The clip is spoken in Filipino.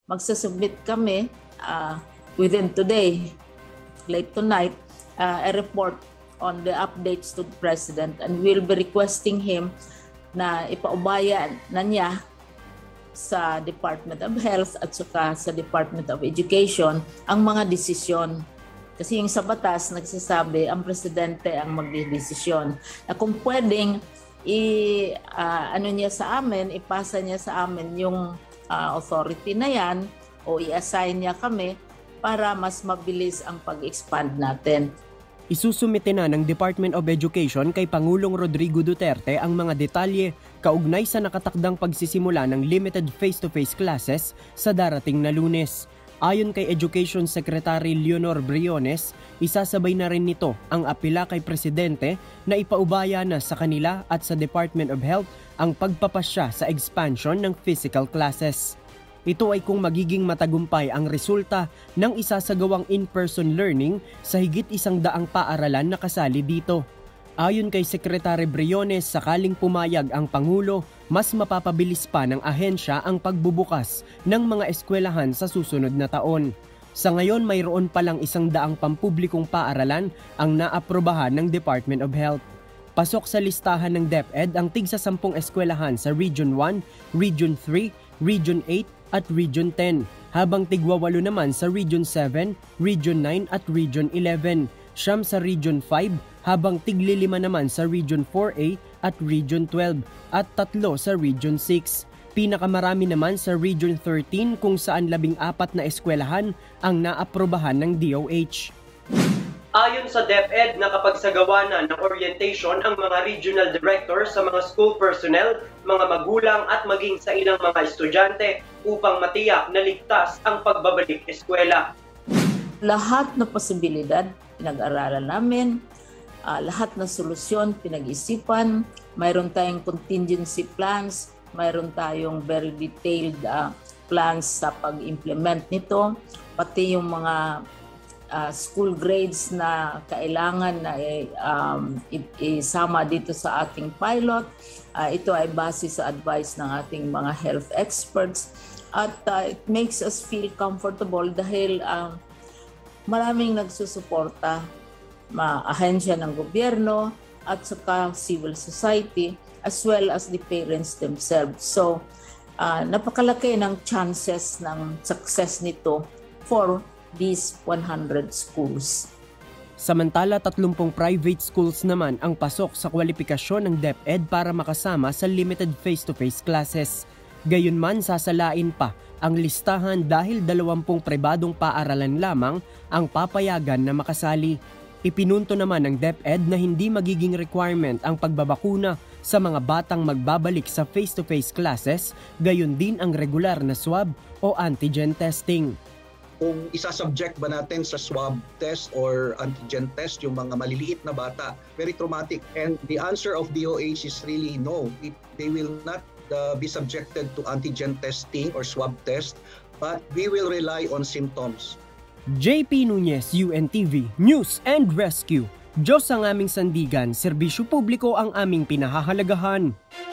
magsasubmit kami within today, late tonight, a report on the updates to the President, and we'll be requesting him na ipaubaya na niya sa Department of Health at saka sa Department of Education ang mga desisyon. Kasi yung sa batas nagsasabi ang presidente ang magdedesisyon. Na kung pwedeng niya sa amin, ipasa niya sa amin yung authority na yan o i-assign niya kami para mas mabilis ang pag-expand natin. Isusumite na ng Department of Education kay Pangulong Rodrigo Duterte ang mga detalye kaugnay sa nakatakdang pagsisimula ng limited face-to-face classes sa darating na Lunes. Ayon kay Education Secretary Leonor Briones, isasabay na rin nito ang apela kay Presidente na ipaubaya na sa kanila at sa Department of Health ang pagpapasya sa expansion ng physical classes. Ito ay kung magiging matagumpay ang resulta ng isasagawang in-person learning sa higit 100 paaralan na kasali dito. Ayon kay Secretary Briones, sakaling pumayag ang Pangulo, mas mapapabilis pa ng ahensya ang pagbubukas ng mga eskwelahan sa susunod na taon. Sa ngayon, mayroon palang 100 pampublikong paaralan ang naaprobahan ng Department of Health. Pasok sa listahan ng DepEd ang tigsa 10 eskwelahan sa Region 1, Region 3, Region 8, at Region 10, habang tigwa-8 naman sa Region 7, Region 9 at Region 11, siyam sa Region 5, habang tigli-5 naman sa Region 4A at Region 12, at 3 sa Region 6. Pinakamarami naman sa Region 13 kung saan 14 na eskwelahan ang naaprobahan ng DOH. Ayon sa DepEd, nakapagsagawa na ng orientation ang mga regional directors sa mga school personnel, mga magulang at maging sa ilang mga estudyante upang matiyak na ligtas ang pagbabalik eskwela. Lahat na posibilidad pinag-aralan namin, lahat na solusyon pinag-isipan, mayroon tayong contingency plans, mayroon tayong very detailed plans sa pag-implement nito, pati yung mga school grades na kailangan na isama dito sa ating pilot. Ito ay base sa advice ng ating mga health experts at it makes us feel comfortable dahil maraming nagsusuporta, ahensya ng gobyerno at saka civil society as well as the parents themselves. So napakalaki ng chances ng success nito for these 100 schools. Samantala, 30 private schools naman ang pasok sa kwalifikasyon ng DepEd para makasama sa limited face-to-face classes. Gayunman, sasalain pa ang listahan dahil 20 pribadong paaralan lamang ang papayagan na makasali. Ipinunto naman ng DepEd na hindi magiging requirement ang pagbabakuna sa mga batang magbabalik sa face-to-face classes, gayon din ang regular na swab o antigen testing. Kung isa-subject ba natin sa swab test or antigen test yung mga maliliit na bata, very traumatic. And the answer of DOH is really no. They will not be subjected to antigen testing or swab test, but we will rely on symptoms. JP Nunez, UNTV, News and Rescue. Diyos ang aming sandigan, serbisyo publiko ang aming pinahahalagahan.